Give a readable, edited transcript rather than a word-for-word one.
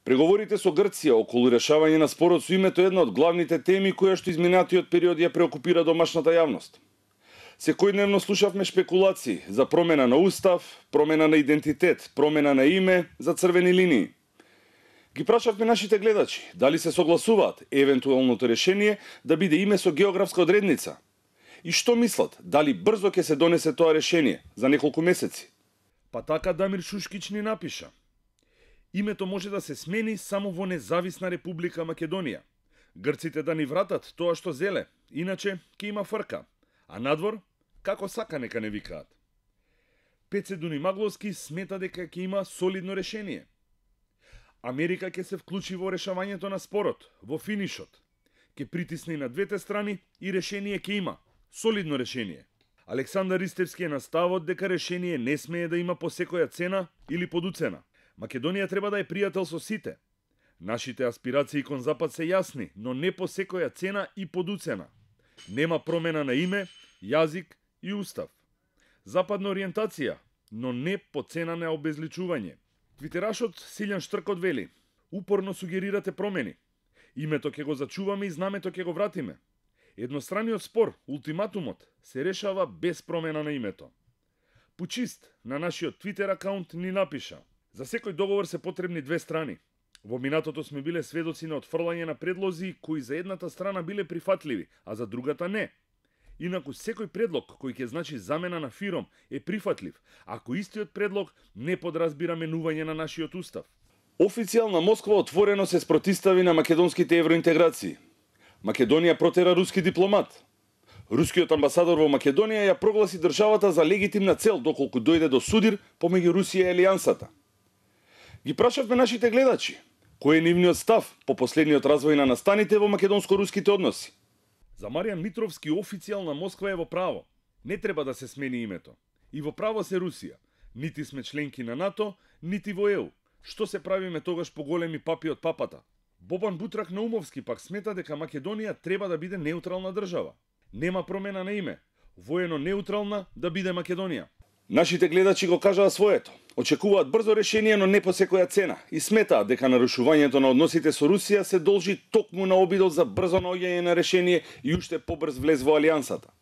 Преговорите со Грција околу решавање на спорот со името е една од главните теми која што изминатиот период ја преокупира домашната јавност. Секојдневно слушавме шпекулации за промена на устав, промена на идентитет, промена на име, за црвени линии. Ги прашавме нашите гледачи дали се согласуваат евентуалното решение да биде име со географска одредница и што мислат, дали брзо ќе се донесе тоа решение за неколку месеци. Па така Дамир Шушкич ни напиша: името може да се смени само во независна република Македонија. Грците да ни вратат тоа што зеле, иначе ќе има фрка, а надвор како сака нека не викаат. Пеце Дунимагловски смета дека ќе има солидно решение. Америка ќе се вклучи во решавањето на спорот, во финишот. Ќе притисне на двете страни и решение ќе има. Солидно решение. Александар Ристевски е на ставот дека решение не смее да има по секоја цена или под уцена. Македонија треба да е пријател со сите. Нашите аспирации кон Запад се јасни, но не по секоја цена и под уцена. Нема промена на име, јазик и устав. Западна ориентација, но не по цена на обезличување. Твитерашот Силјан Штркот вели: упорно сугерирате промени. Името ќе го зачуваме и знамето ќе го вратиме. Едностраниот спор, ултиматумот, се решава без промена на името. Пучист на нашиот Твитер акаунт ни напиша: за секој договор се потребни две страни. Во минатото сме биле сведоци на отфрлање на предлози кои за едната страна биле прифатливи, а за другата не. Инаку секој предлог кој ќе значи замена на фиром е прифатлив, ако истиот предлог не подразбира менување на нашиот устав. Официјална Москва отворено се спротистави на македонските евроинтеграции. Македонија протера руски дипломат. Рускиот амбасадор во Македонија ја прогласи државата за легитимна цел доколку дојде до судир помеѓу Русија и Алијансата. Ги прашавме нашите гледачи кој е нивниот став по последниот развој на настаните во македонско-руските односи. За Маријан Митровски официјална Москва е во право. Не треба да се смени името. И во право се Русија. Нити сме членки на НАТО, нити во ЕУ. Што се правиме тогаш поголеми папи од папата? Бобан Бутрак Наумовски пак смета дека Македонија треба да биде неутрална држава. Нема промена на име. Воено неутрална да биде Македонија. Нашите гледачи го кажаа своето. Очекуваат брзо решение, но не по секоја цена и сметаат дека нарушувањето на односите со Русија се должи токму на обидот за брзо наоѓање на решение и уште побрз влез во алијансата.